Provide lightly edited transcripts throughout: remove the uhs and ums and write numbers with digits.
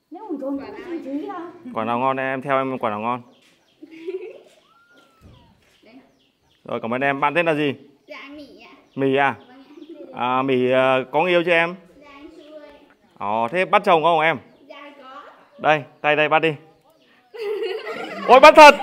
Quả nào ngon em theo em quả nào ngon. Rồi cảm ơn em. Bạn tên là gì? Dạ Mỹ ạ. Mì à? Mì có người yêu chưa em? Dạ anh chưa ạ. Thế bắt chồng không em? Dạ có. Đây, tay đây bắt đi. Ôi bắt thật.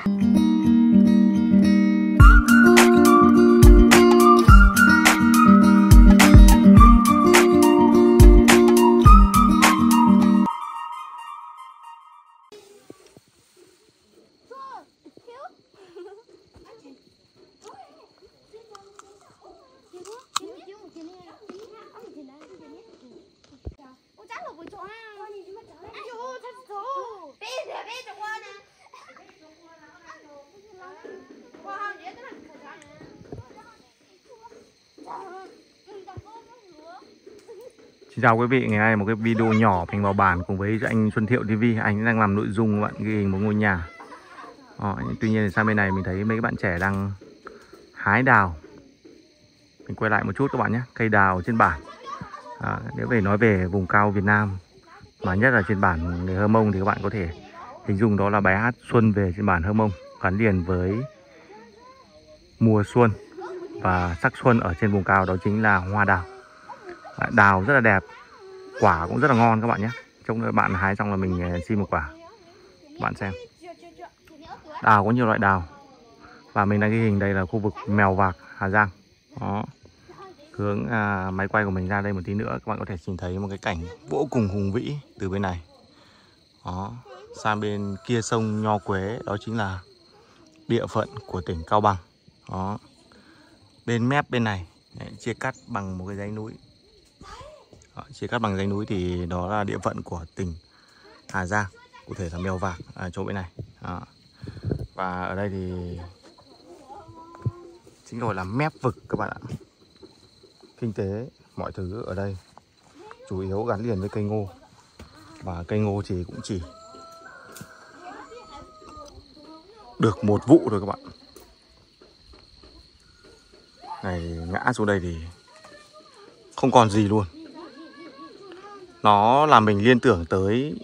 Xin chào quý vị, ngày nay một cái video nhỏ mình vào bản cùng với anh Xuân Thiệu TV. Anh đang làm nội dung bạn ghi hình một ngôi nhà. Tuy nhiên sang bên này mình thấy mấy các bạn trẻ đang hái đào. Mình quay lại một chút các bạn nhé, cây đào trên bản. Nếu về nói về vùng cao Việt Nam mà nhất là trên bản người Hơ Mông thì các bạn có thể hình dung đó là bài hát Xuân về trên bản Hơ Mông, gắn liền với mùa xuân và sắc xuân ở trên vùng cao, đó chính là hoa đào. Đào rất là đẹp, quả cũng rất là ngon các bạn nhé. Trong bạn hái xong là mình xin một quả bạn xem. Đào có nhiều loại đào. Và mình đang ghi hình đây là khu vực Mèo Vạc, Hà Giang. Đó. Hướng máy quay của mình ra đây một tí nữa, các bạn có thể nhìn thấy một cái cảnh vô cùng hùng vĩ từ bên này. Đó. Sang bên kia sông Nho Quế, đó chính là địa phận của tỉnh Cao Bằng. Đó. Bên mép bên này chia cắt bằng một cái dãy núi. Chia cắt bằng dãy núi thì đó là địa phận của tỉnh Hà Giang, cụ thể là Mèo Vạc ở chỗ bên này. Đó. Và ở đây thì chính rồi là mép vực các bạn ạ. Kinh tế mọi thứ ở đây chủ yếu gắn liền với cây ngô. Và cây ngô thì cũng chỉ được một vụ thôi các bạn. Này ngã xuống đây thì không còn gì luôn. Nó làm mình liên tưởng tới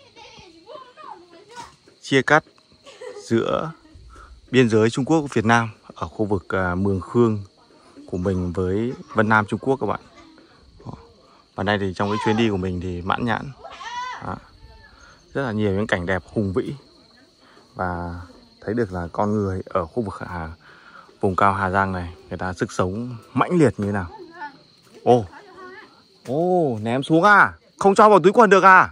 chia cắt giữa biên giới Trung Quốc và Việt Nam ở khu vực Mường Khương của mình với Vân Nam Trung Quốc các bạn. Và đây thì trong cái chuyến đi của mình thì mãn nhãn. Rất là nhiều những cảnh đẹp hùng vĩ. Và thấy được là con người ở khu vực vùng cao Hà Giang này, người ta sức sống mãnh liệt như thế nào. Ném xuống à? Không cho vào túi quần được à?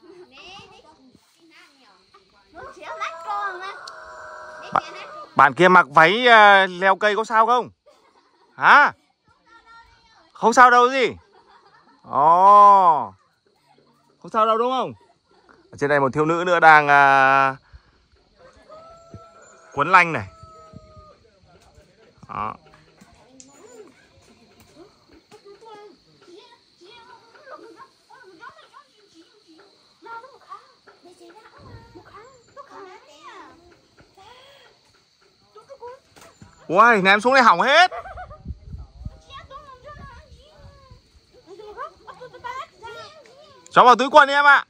Bạn kia mặc váy leo cây có sao không? Hả? Không sao đâu gì? Không sao đâu đúng không? Ở trên đây một thiếu nữ nữa đang quấn lanh này. Đó. Ui, ném xuống đây hỏng hết. Cho vào túi quần đi em ạ.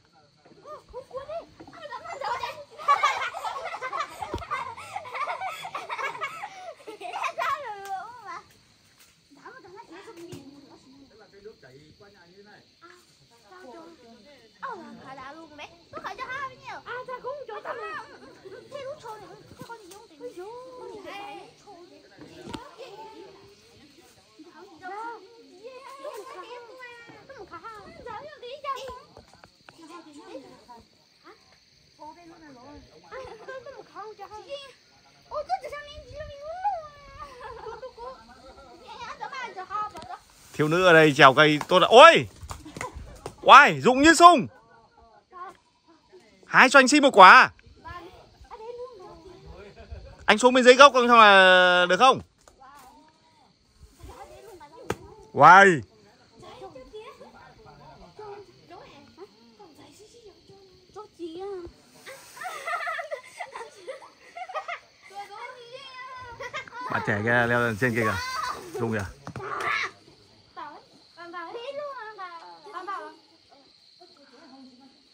Thiếu nữ ở đây trèo cây tốt là... Ôi! Uầy, Dũng như sung. Hái cho anh xin một quả. Anh xuống bên dưới gốc xong là được không? Uầy! Bạn trẻ kia leo lên trên kia kìa. Dung kìa.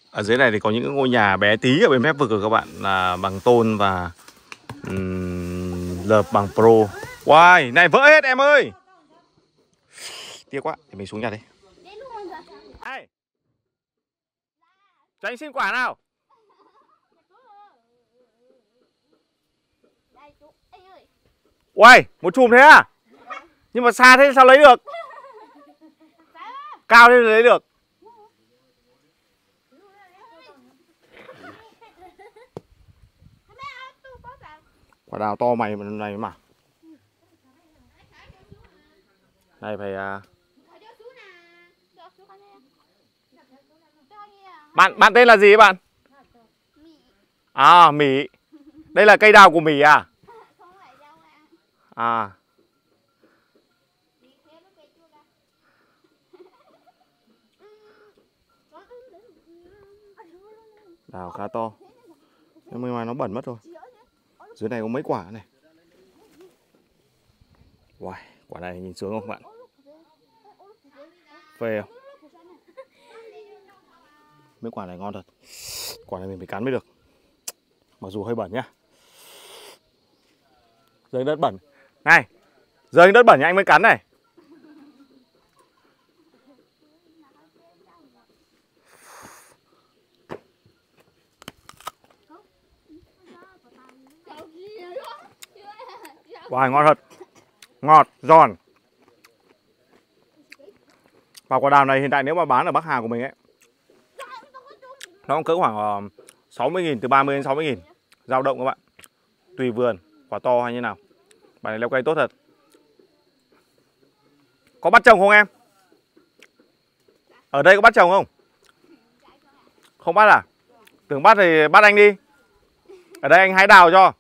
Ở dưới này thì có những ngôi nhà bé tí ở bên mép vực rồi các bạn, là bằng tôn và lợp bằng pro. Wow, này vỡ hết em ơi. Tiếc quá, để mình xuống nhà đây. Hey, cho anh xin quả nào. Uầy, một chùm thế à? Nhưng mà xa thế sao lấy được? Cao thế lấy được. Quả đào to mày này mà. Này phải Bạn tên là gì bạn? À, Mỹ. Đây là cây đào của Mỹ à? À. Đào khá to. Nhưng mà nó bẩn mất rồi. Dưới này có mấy quả này. Wow, quả này nhìn sướng không bạn? Phê không? Mấy quả này ngon thật. Quả này mình phải cắn mới được. Mặc dù hơi bẩn nhá. Rơi đất bẩn. Này, rơi đất bẩn nha anh mới cắn này. Wow, ngon thật. Ngọt, giòn. Và quả đào này hiện tại nếu mà bán ở Bắc Hà của mình ấy, nó cũng cỡ khoảng 60.000, từ 30 đến 60.000. Dao động các bạn. Tùy vườn, quả to hay như nào. Quả này leo cây tốt thật. Có bắt trồng không em? Ở đây có bắt trồng không? Không bắt à? Tưởng bắt thì bắt anh đi. Ở đây anh hái đào cho.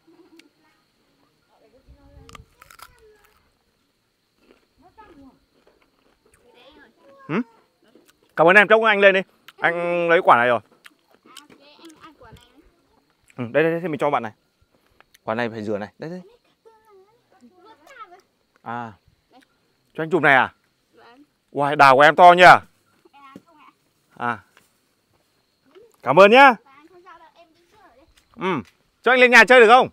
Cảm ơn em, chốc anh lên đi. Anh lấy quả này rồi. Đây, mình cho bạn này. Quả này phải rửa này. Đây. À, cho anh chụp này à? Wow, đào của em to nhỉ? À, cảm ơn nhá. Cho anh lên nhà chơi được không?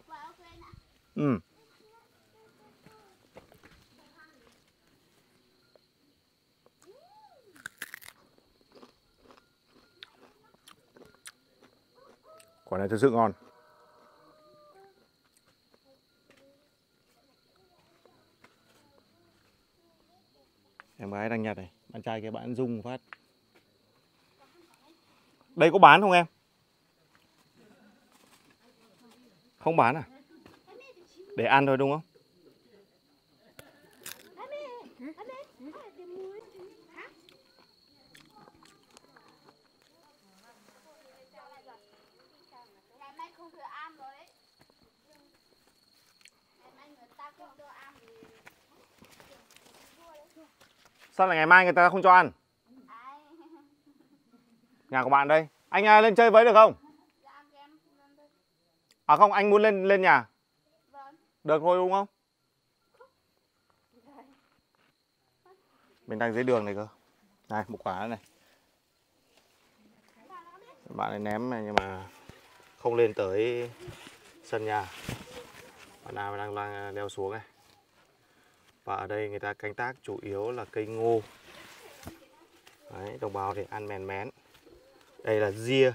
Quả này thực sự ngon. Em gái đang nhặt này, bạn trai kia bạn rung phát. Đây có bán không em? Không bán à? Để ăn thôi đúng không? Sao lại ngày mai người ta không cho ăn? Nhà của bạn đây. Anh lên chơi với được không? À không, anh muốn lên nhà. Được thôi đúng không? Mình đang dưới đường này cơ. Này, một quả này. Bạn ấy ném này nhưng mà không lên tới sân nhà. Bạn nào đang leo xuống này. Và ở đây người ta canh tác chủ yếu là cây ngô. Đấy, đồng bào thì ăn mèn mén. Đây là ria.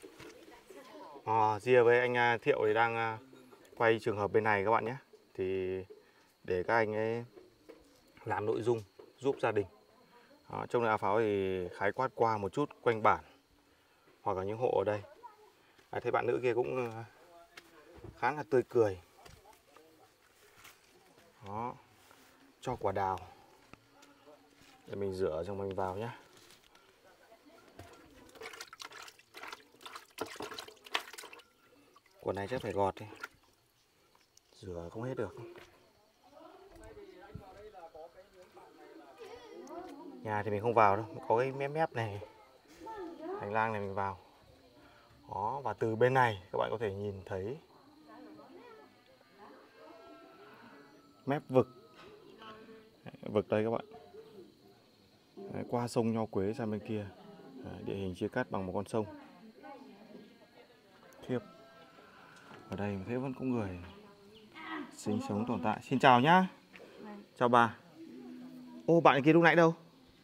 Ria với anh Thiệu thì đang quay trường hợp bên này các bạn nhé. Thì để các anh ấy làm nội dung giúp gia đình. Trong này A Pháo thì khái quát qua một chút quanh bản hoặc là những hộ ở đây. Thấy bạn nữ kia cũng khá là tươi cười. Đó. Cho quả đào. Để mình rửa xong mình vào nhé. Quả này chắc phải gọt đi. Rửa không hết được. Nhà thì mình không vào đâu. Có cái mép mép này. Hành lang này mình vào. Đó, và từ bên này các bạn có thể nhìn thấy mép vực. Vực đây các bạn. Đấy, qua sông Nho Quế sang bên kia. Địa hình chia cắt bằng một con sông. khiếp. Ở đây mình thấy vẫn có người sinh sống tồn tại. Xin chào nhá. Chào bà. Ô, bạn kia lúc nãy đâu?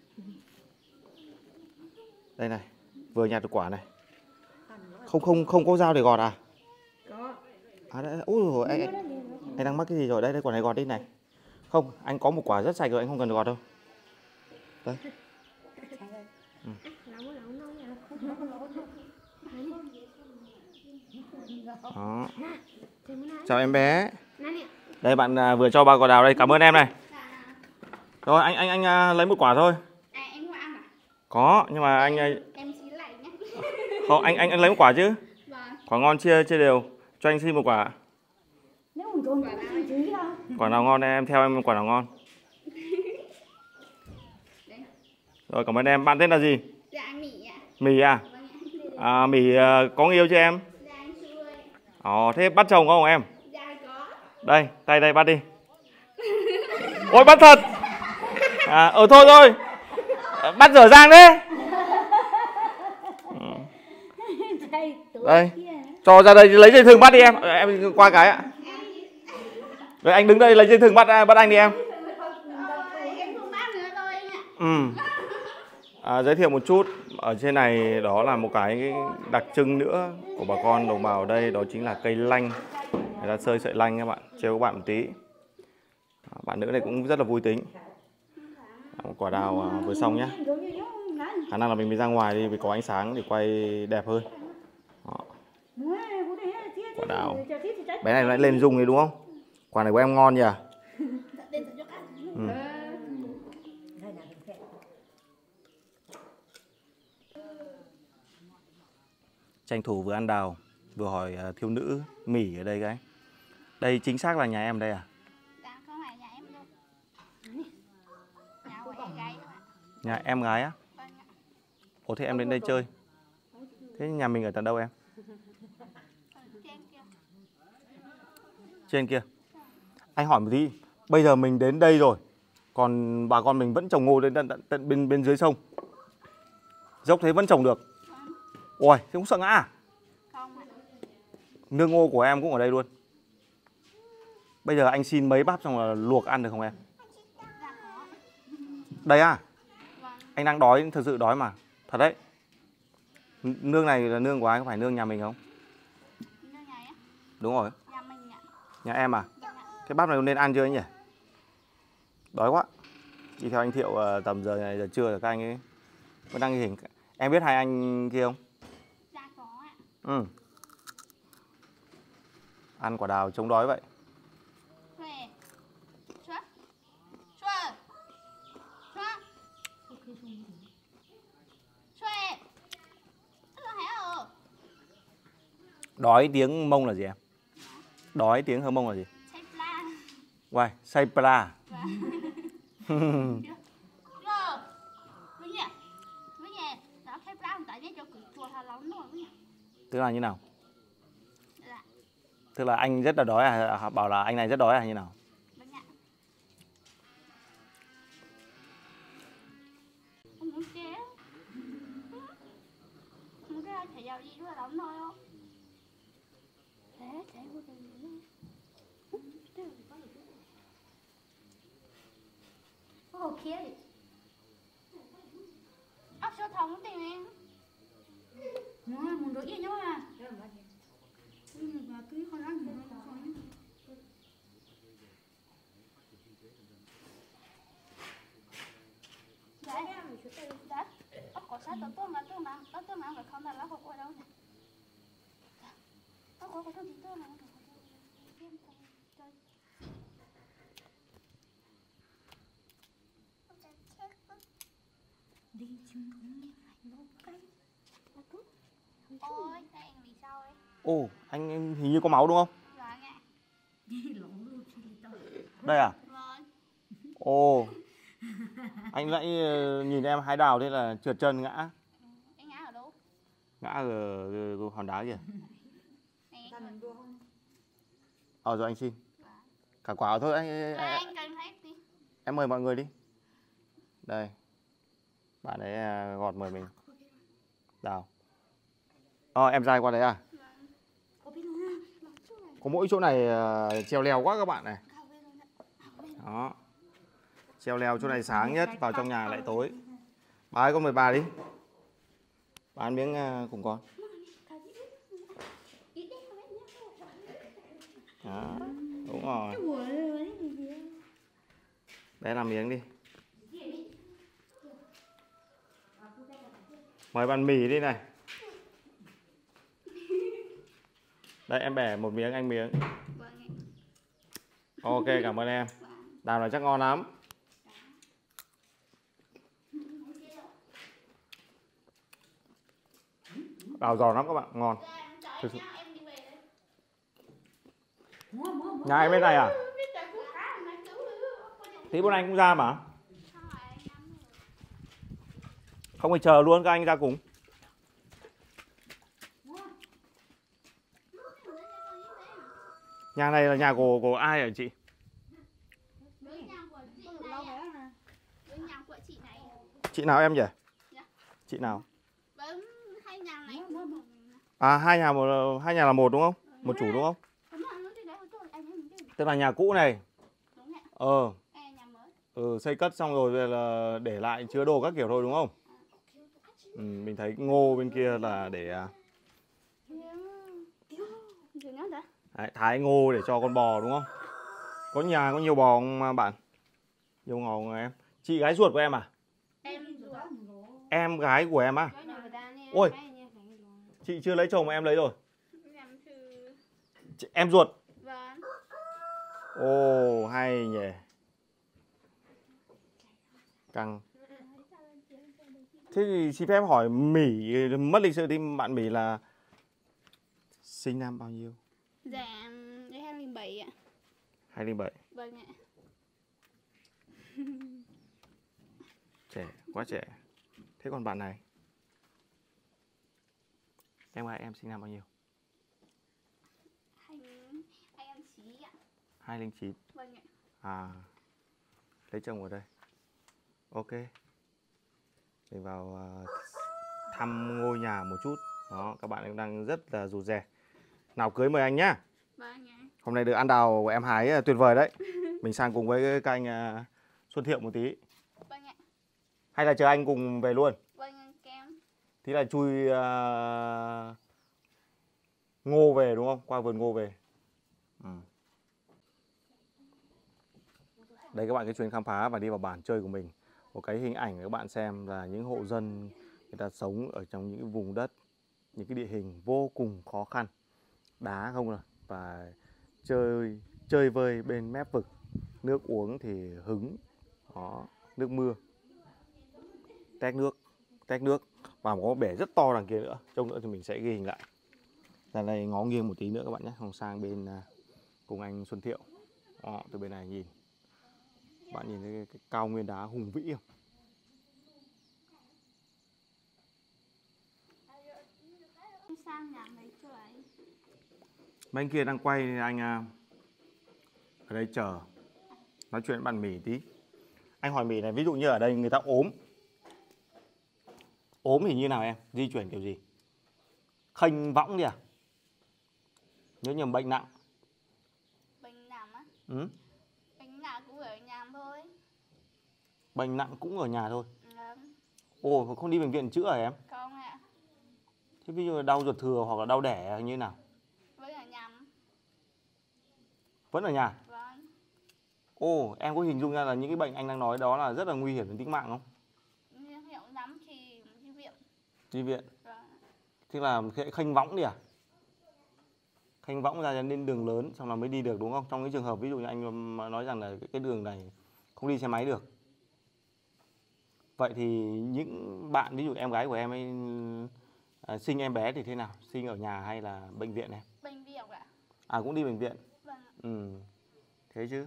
Đây này, vừa nhặt được quả này. Không có dao để gọt à? Có. À đây, ôi anh đang mắc cái gì rồi? Đây, quả này gọt đi này. Không, anh có một quả rất sạch rồi, anh không cần gọt đâu. Đây. Ừ. Đó. Chào em bé. Đây bạn vừa cho ba quả đào đây, cảm ơn em này. Rồi anh lấy một quả thôi. Em có ăn à? Có, nhưng mà anh Em xí lạnh nhá. không, anh lấy một quả chứ. Vâng. Quả ngon chia đều. Cho anh xin một quả. Quả Quả nào ngon em theo em quả nào ngon. Rồi cảm ơn em. Bạn tên là gì? Dạ Mỉ ạ. Mì à? Vâng À Mì có người yêu chưa em? Dạ anh Xuôi. Thế bắt chồng không em? Dạ có. Đây, tay đây bắt đi. Ôi bắt thật. Thôi thôi. Bắt dở dang đấy. Đây. Cho ra đây lấy dây thừng bắt đi em. Em qua cái ạ. Rồi anh đứng đây lấy dây thừng bắt anh đi em. Em không bắt nữa thôi anh ạ. Giới thiệu một chút, ở trên này đó là một cái đặc trưng nữa của bà con đồng bào ở đây, đó chính là cây lanh. Người ta sơi sợi lanh các bạn, trêu các bạn một tí. Bạn nữ này cũng rất là vui tính. Một quả đào vừa xong nhá. Khả năng là mình ra ngoài đi vì có ánh sáng để quay đẹp hơn. Đó. Quả đào. Bé này lại lên rung đấy đúng không? Quả này của em ngon nhỉ? Ừ. Tranh thủ vừa ăn đào, vừa hỏi thiếu nữ Mỉ ở đây cái. Đây chính xác là nhà em đây à? Dạ không phải nhà em đâu. Nhà của em gái thôi ạ. Nhà em gái á? Vâng ạ. Ồ thế em đến đây chơi. Thế nhà mình ở tận đâu em? Trên kia. Trên kia. Anh hỏi một tí, bây giờ mình đến đây rồi, còn bà con mình vẫn trồng ngô đến tận bên dưới sông. Dốc thế vẫn trồng được. Ôi, thế không sợ ngã à? Không ạ. Nương ngô của em cũng ở đây luôn. Bây giờ anh xin mấy bát xong là luộc ăn được không em? Dạ có. Đây à? Vâng. Anh đang đói, thực sự đói mà. Thật đấy. Nương này là nương của ai, có phải nương nhà mình không? Nương nhà á? Đúng rồi. Nhà mình ạ. Nhà em à? Vâng ạ. Cái bát này nên ăn chưa nhỉ? Đói quá. Đi theo anh Thiệu tầm giờ này giờ trưa là các anh ấy vẫn đang ghi hình. Em biết hai anh kia không? Dạ có ạ. Ừ. Ăn quả đào chống đói vậy. Xuê. Xuê. Xuê. Xuê. Xuê. Đói tiếng Mông là gì em? Đói tiếng Hơ Mông là gì? Uầy, say pla. Tức là như nào? Tức là anh rất là đói à? Bảo là anh này rất đói à như nào? Ốc thống tìm em. Muốn đổi ý nhau à? Cứ con ăn nữa. Dạ em một chút đây. Dạ. Ốc có sát tốt mà tốt mà phải không là nó không có đâu nè. Ốc có thông gì tốt mà. Đi chung cũng nấu canh. Ôi, đây anh vì sao ấy? Ồ, anh hình như có máu đúng không? Vâng ạ. Đây à? Vâng. Ồ. Anh nãy nhìn em hái đào thế là trượt chân ngã. Anh ngã ở đâu? Ngã ở hòn đá kìa. Rồi anh xin. Cả quả thôi Anh cần hết đi. Em mời mọi người đi. Đây. Bạn ấy gọt mời mình. Đào. Em dai qua đấy à? Có mỗi chỗ này treo leo quá các bạn này. Đó. Treo leo chỗ này sáng nhất, vào trong nhà lại tối. Bà ơi, con mời bà đi. Bà ăn miếng cùng con. Đó, đúng rồi. Bé làm miếng đi. Mời bạn mì đi này. Đây em bẻ một miếng, anh miếng. Ok, cảm ơn em. Đào này chắc ngon lắm. Đào giòn lắm các bạn, ngon. Thực sự. Nhà em bên này à? Tí bọn anh cũng ra mà. Không phải chờ luôn, các anh ra cùng. Nhà này là nhà của ai hả chị? Chị nào em nhỉ? Chị nào? À, hai nhà là một đúng không? Một chủ đúng không? Tức là nhà cũ này. Xây cất xong rồi về là để lại chứa đồ các kiểu thôi đúng không? Mình thấy ngô bên kia là để đấy, thái ngô để cho con bò đúng không? Có nhà có nhiều bò không bạn? Nhiều ngò không em? Chị gái ruột của em à? Em gái của em à? Ôi, chị chưa lấy chồng mà em lấy rồi. Em ruột. Ồ, hay nhỉ. Căng. Thế thì xin phép hỏi Mỹ mất lịch sự thì bạn Mỹ là sinh năm bao nhiêu? Dạ, 2007 ạ. 2007. Vâng ạ. Trẻ, quá trẻ. Thế còn bạn này? Em gái em sinh năm bao nhiêu? 2009 ạ. 2009. Vâng ạ. À, lấy chồng ở đây. Ok. Mình vào thăm ngôi nhà một chút. Đó, các bạn đang rất là rụt rè. Nào cưới mời anh nhá. Vâng ạ. Hôm nay được ăn đào của em hái tuyệt vời đấy. Mình sang cùng với các anh Xuân Thiệu một tí. Vâng ạ. Hay là chờ anh cùng về luôn? Vâng ạ, kem. Thế là chui ngô về đúng không? Qua vườn ngô về. Đây các bạn, cái chuyến khám phá và đi vào bản chơi của mình. Một cái hình ảnh các bạn xem là những hộ dân người ta sống ở trong những cái vùng đất, những cái địa hình vô cùng khó khăn. Đá không rồi. Và chơi vơi bên mép vực. Nước uống thì hứng. Đó, nước mưa. Tét nước. Và có bể rất to đằng kia nữa. Trông nữa thì mình sẽ ghi hình lại. Ra đây ngó nghiêng một tí nữa các bạn nhé. Không sang bên cùng anh Xuân Thiệu. Đó, từ bên này nhìn. Bạn nhìn thấy cái cao nguyên đá hùng vĩ không? Bên kia đang quay nên anh ở đây chờ nói chuyện với bạn Mỹ tí. Anh hỏi Mỹ này, ví dụ như ở đây người ta ốm. Ốm thì như nào em? Di chuyển kiểu gì? Khênh võng đi à? Nếu như bệnh nặng. Bệnh nặng á? Bệnh nặng cũng ở nhà thôi. Bệnh nặng cũng ở nhà thôi? Ồ, không đi bệnh viện chữa hả em? Không ạ. Thế ví dụ đau ruột thừa hoặc là đau đẻ như thế nào? Vẫn ở nhà. Vẫn ở nhà? Vâng. Ồ, em có hình dung ra là những cái bệnh anh đang nói đó là rất là nguy hiểm đến tính mạng không? Nhưng hiệu lắm thì đi viện. Đi viện? Vâng. Thế là sẽ khênh võng đi à? Khênh võng ra đến đường lớn xong là mới đi được đúng không? Trong cái trường hợp ví dụ như anh nói rằng là cái đường này không đi xe máy được. Vậy thì những bạn ví dụ em gái của em ấy sinh em bé thì thế nào? Sinh ở nhà hay là bệnh viện này? Bệnh viện ạ. À, cũng đi bệnh viện. Vâng. Thế chứ.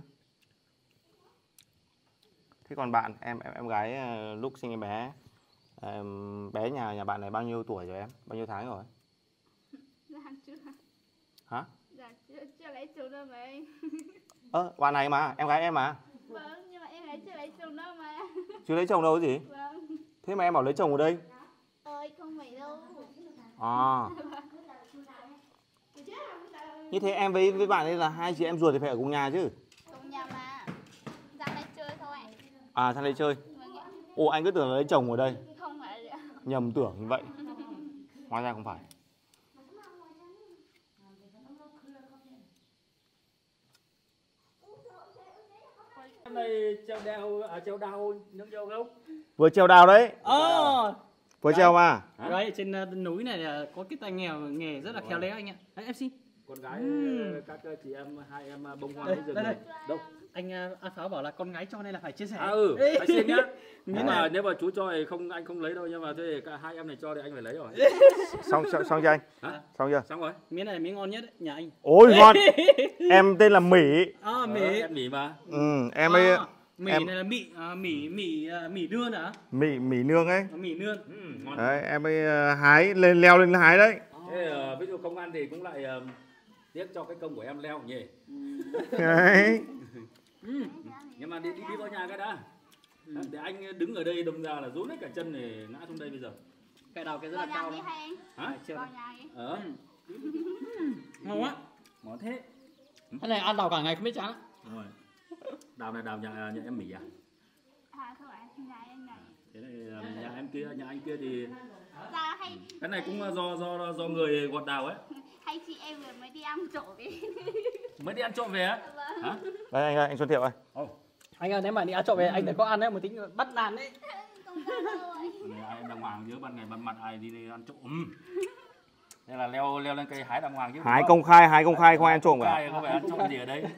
Thế còn bạn em gái lúc sinh em bé, bé nhà bạn này bao nhiêu tuổi rồi em? Bao nhiêu tháng rồi? Dạ chưa. Hả? Dạ chưa lấy chồng đâu mà anh. Bạn này mà, em gái em mà. Vâng, nhưng mà em ấy chưa lấy chồng đâu mà. Chưa lấy chồng đâu gì? Vâng. Thế mà em bảo lấy chồng ở đây? Ơi, không phải đâu. À. Như thế em với bạn ấy là hai chị em ruột thì phải ở cùng nhà chứ. Cùng nhà mà. Ra đây chơi thôi. À sang đây chơi. Vâng ạ. Ồ anh cứ tưởng là lấy chồng ở đây. Không phải ạ. Nhầm tưởng như vậy. Hóa ra không phải. Hôm nay treo đào ở treo đào nướng dâu không? Vừa treo đào đấy. Vừa Đấy. treo mà. Đấy, trên núi này là có cái tay nghề rất là khéo léo anh ạ. Đấy, em xin. Con gái các chị em hai em bông hoa Đây, rừng đây, này. đây. Đâu? Anh A Pháo bảo là con gái cho nên là phải chia sẻ. Phải xin nhá. Miếng Nhưng mà này. nếu mà chú cho thì không, anh không lấy đâu, nhưng mà thế cả hai em này cho thì anh phải lấy rồi. Xong chưa anh? Hả? Xong chưa? Xong rồi. Miếng này là miếng ngon nhất đấy, nhà anh. Ôi ngon. Em tên là Mỹ. Mì. Em mỉ mà. Em ấy Mì em- này là mì nương hả? Mỹ nương ấy. Mì nương. Ngon. Đấy, em ấy hái lên leo lên hái đấy. Thế ví dụ không ăn thì cũng lại tiếc cho cái công của em leo nhỉ. Đấy. Nhưng mà đi vào nhà cái đã. Để anh đứng ở đây đâm ra là rún hết cả chân này ngã xuống đây bây giờ. Cái đầu cái rất Vào là nhà cao đi đó. hay anh? Hả? Vào nhà đi. Ngon quá. Ngon thế. Cái này ăn đào cả ngày không biết chán. Rồi. Đào này đào nhà em Mỹ à? À thôi ạ, nhà anh này. Thế này nhà anh kia thì Ra hay cái này cũng do người gọt đào ấy. hay chị em vừa mới đi ăn trộm đi. Mới đi ăn trộm về á? Hả? Đây anh ơi, anh Xuân Thiệu ơi. Anh ơi, nếu mà đi ăn trộm về anh phải có ăn đấy, một tính bắt nạt đấy. Không ra đâu ạ. Này ai đàng hoàng dưới ban ngày ban mặt ai đi ăn trộm. Thế là leo lên cây hái đàng hoàng chứ. Hái công khai không ai ăn trộm cả. Không phải ăn trộm gì ở đây.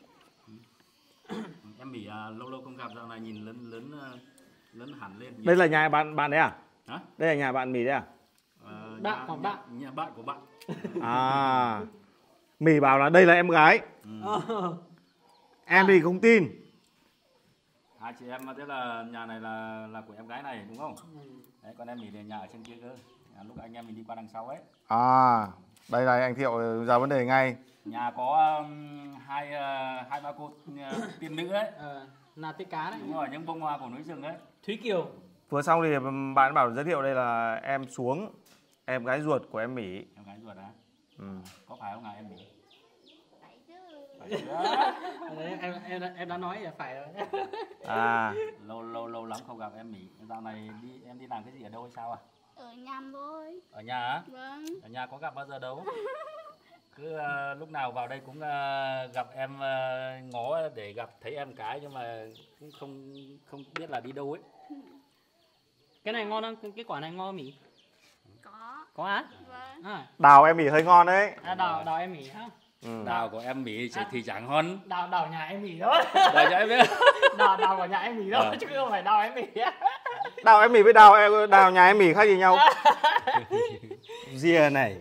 Em Mỹ lâu không gặp, dạo này nhìn lớn hẳn lên. Đây là nhà bạn đấy à? Hả? Đây là nhà bạn Mỹ đấy à? Bạn của bạn. Nhà bạn của bạn. À. Mỹ bảo là đây là em gái. Em thì không tin. Hai chị em thế là nhà này là của em gái này đúng không? Đấy, còn em Mỹ thì nhà ở trên kia cơ. Lúc anh em mình đi qua đằng sau ấy. À, đây là anh Thiệu ra vấn đề ngay. Nhà có hai ba cô tiên nữ ấy. Là tê cá đấy. Đúng rồi, những bông hoa của núi rừng ấy. Thúy Kiều. Vừa xong thì bạn bảo giới thiệu đây là em Xuống, em gái ruột của em Mỹ. Em gái ruột á? Ừ. Có phải không ạ em Mỹ? Phải chứ. Đấy, em đã nói là phải rồi. À, Lâu lắm không gặp em Mỹ. Dạo này em đi làm cái gì ở đâu hay sao à? Ở nhà thôi. Ở nhà á? Vâng. Ở nhà có gặp bao giờ đâu. Cứ lúc nào vào đây cũng gặp em, ngó để gặp thấy em cái, nhưng mà cũng không biết là đi đâu ấy. Cái này ngon không? Cái quả này ngon Mỹ. Có. Có á? Vâng. đào em Mỹ hơi ngon đấy. Đào em Mỹ hả? Ừ. Đào của em Mỹ thì chẳng ngon. Đào nhà em Mỹ thôi. Đào cho em biết. Đào của nhà em Mỹ thôi, chứ không phải đào em Mỹ á. Đào em Mỹ với đào nhà em Mỹ khác gì nhau? Ria này.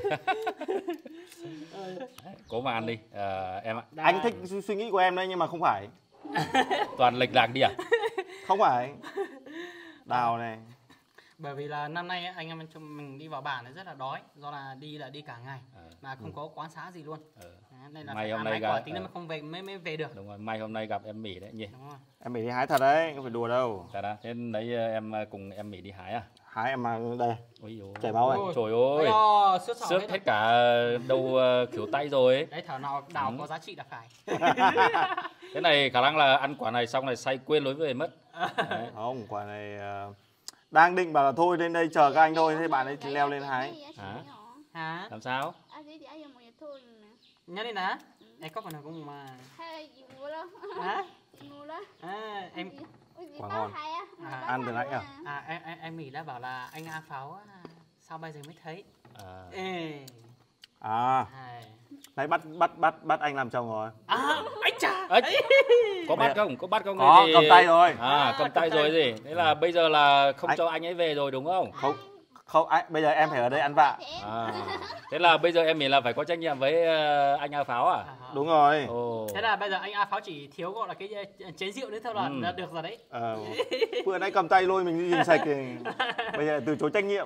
Cố mà ăn đi em ạ. Anh thích suy nghĩ của em đấy nhưng mà không phải. Toàn lệch lạc đi à? Không phải. Đào này. Bởi vì là năm nay ấy, anh em chúng mình đi vào bản thì rất là đói, do là đi cả ngày mà không có quán xá gì luôn. Nên là May phải hôm ăn nay mấy gặp quả tí nữa mà không về mới về được. Đúng rồi, may hôm nay gặp em Mỹ đấy nhỉ. Đúng rồi. Em Mỹ đi hái thật đấy, không phải đùa đâu. Thật à? Thế đấy em cùng em Mỹ đi hái à? Hái em mà đây. Ôi dồi. Chảy máu ơi. Trời ơi. Xước Xước hết cả đầu khỉu tay rồi ấy. Đấy, thảo nào đào có giá trị là phải. Thế này khả năng là ăn quả này xong này say quên lối về mất. Đấy. Không, quả này đang định bảo là thôi lên đây chờ các anh thôi, thế bạn ấy leo lên hái. Hả? Làm sao? Nhớ đi nè. Em có phần nào cũng mà. Hay gì mua đó. Hả? Mua đó. Em Quả ngon. Ăn từ nãy à? em Mỹ đã bảo là anh A Pháo sao bây giờ mới thấy. Ê. À, đấy bắt anh làm chồng rồi. Anh chà. Có bắt không? Có bắt không? Có, thì... cầm tay rồi. Cầm tay rồi gì? Thế là bây giờ là không cho anh ấy về rồi đúng không? Không, bây giờ em phải ở đây ăn vạ. Thế là bây giờ em nghĩ là phải có trách nhiệm với anh A Pháo à? Đúng rồi. Thế là bây giờ anh A Pháo chỉ thiếu gọi là cái chén rượu nữa thôi là được rồi đấy. Vừa nãy cầm tay lôi mình đi nhìn sạch thì bây giờ từ chối trách nhiệm.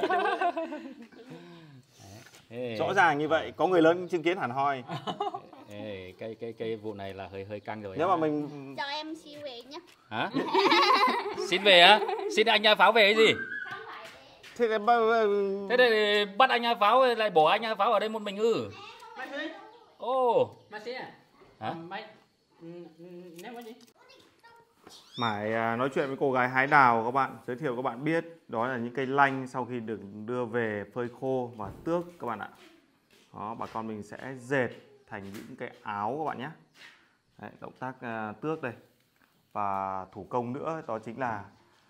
Rõ ràng như vậy, có người lớn chứng kiến hẳn hoi. Cái vụ này là hơi căng rồi. Nếu mà mình cho em xin về nhá. Hả? Xin về á? Xin anh A Pháo về cái gì? thế Thế thì bắt anh A Pháo lại bỏ anh A Pháo ở đây một mình ư? Mày thấy? Ô, Mày thấy à? hả? Mày ném cái gì? Mãi nói chuyện với cô gái hái đào các bạn, giới thiệu các bạn biết đó là những cây lanh sau khi được đưa về phơi khô và tước các bạn ạ. Đó, bà con mình sẽ dệt thành những cái áo các bạn nhé. Đấy, động tác tước đây. Và thủ công nữa đó chính là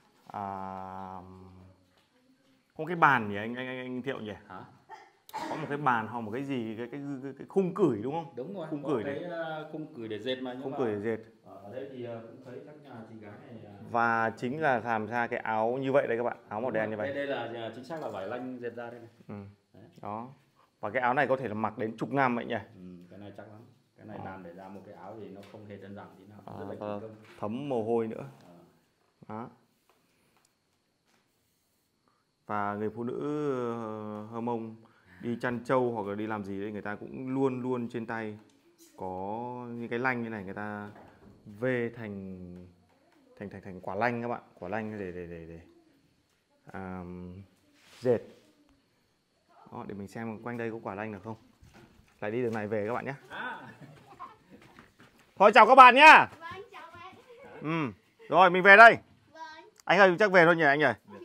có cái bàn nhỉ anh Thiệu nhỉ? Hả? Có một cái bàn hoặc một cái gì cái khung cửi đúng không? Đúng rồi, khung có cửi cái đấy. khung cửi để dệt mà. Khung cửi để dệt. Ở đây thì cũng thấy các nhà chị gái này. Và chính là làm ra cái áo như vậy đấy các bạn, áo màu đen như vậy. Đây là chính xác là vải lanh dệt ra đây này. Ừ. Đó. Và cái áo này có thể là mặc đến chục năm vậy nhỉ? Cái này chắc lắm. Cái này làm để ra một cái áo thì nó không hề đơn giản tí nào, rất là kỳ công. Thấm mồ hôi nữa. Đó. Và người phụ nữ Hơ Mông đi chăn trâu hoặc là đi làm gì đấy, người ta cũng luôn luôn trên tay có những cái lanh như này, người ta vê thành quả lanh các bạn, quả lanh để dệt. Đó, để mình xem quanh đây có quả lanh được không. Lại đi đường này về các bạn nhé. Thôi chào các bạn nhá. Vâng, chào bạn. Rồi mình về đây. Vâng. Anh ơi chắc về thôi nhỉ anh nhỉ.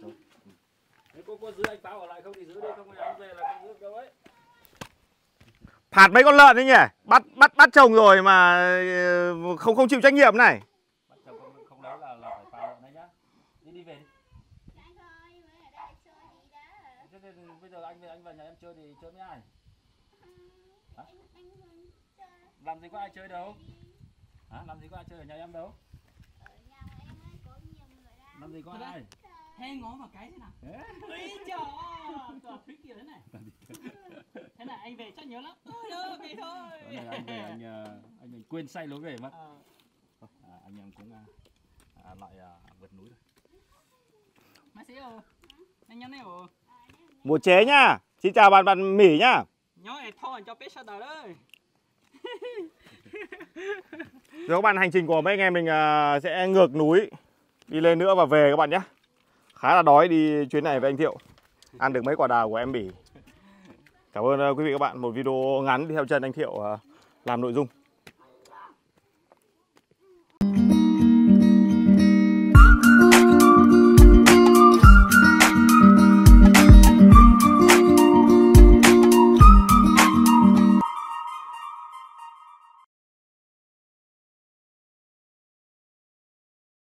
Có giữ anh Báo ở lại không thì giữ đi, không anh về là không giữ đâu ấy. Phạt mấy con lợn đấy nhỉ. Bắt chồng rồi mà không chịu trách nhiệm này. Bắt chồng không lấy là phải phạt lợn đấy nhá. Đi về đi. Anh ơi, mới ở đây chơi gì đó. Thế nên bây giờ anh vào nhà em chơi thì chơi với ai? Hả? Làm gì có ai chơi đâu. Hả? Làm gì có ai chơi ở nhà em đâu. Ở nhà của em ấy có nhiều người đó. Làm gì có ai. Thế ngó vào cái thế nào? Ôi trời ơi, tôi thích kiểu thế này. Thế này anh về chắc nhớ lắm. Ôi ơi, về thôi. Anh về anh quên say lối về mất. Anh em cũng lại vượt núi rồi. Mày sẽ ở. Anh nhắn này ở. Mùa chế nhá. Xin chào bạn Mỹ nhá. Nhớ để thôi cho pet shot đấy. Rồi các bạn, hành trình của mấy anh em mình sẽ ngược núi đi lên nữa và về các bạn nhé. Khá là đói đi chuyến này với anh Thiệu. Ăn được mấy quả đào của em Bỉ. Cảm ơn quý vị các bạn. Một video ngắn đi theo chân anh Thiệu làm nội dung.